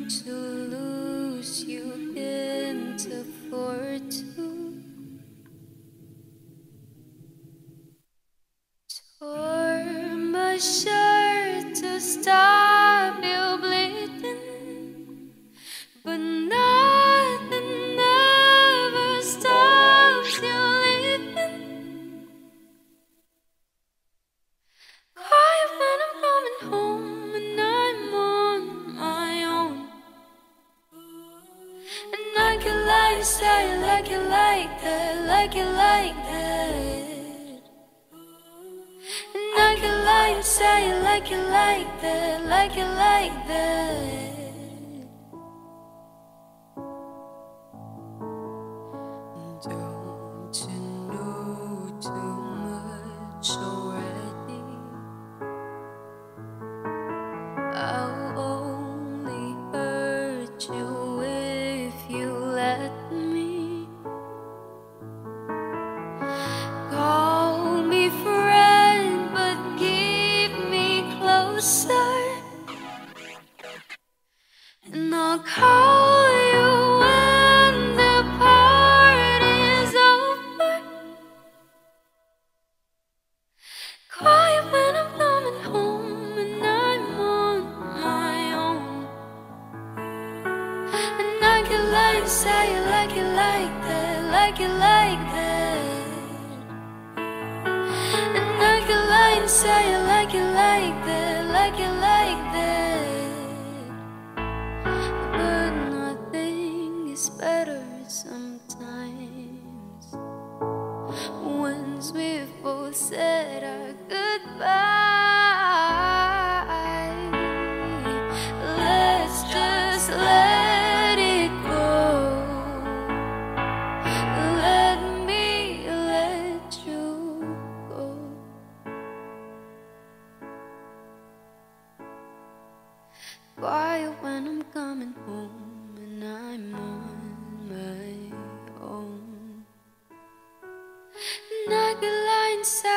to lose you can't afford to. Tore my shirt to stop you bleeding, but nothing ever stops you leaving. Quiet when I'm coming home and I'm on my own, and I can lie, say it like it like that, like it like that. And I can lie and say it like it like that, like it like that. Don't you know too much already? I'll only hurt you if you let me. Call me friend, but keep me closer, and I'll call you when the party's over. Quiet when I'm coming home and I'm on my own, and I can lie and say it like it like that, like it like that. And I can lie and say it like it like that, like it like that. But nothing is better sometimes once we've both said our goodbye. Let's just let it go. Let me let you go. Quiet when I'm coming home and I'm on my own, and I can lie inside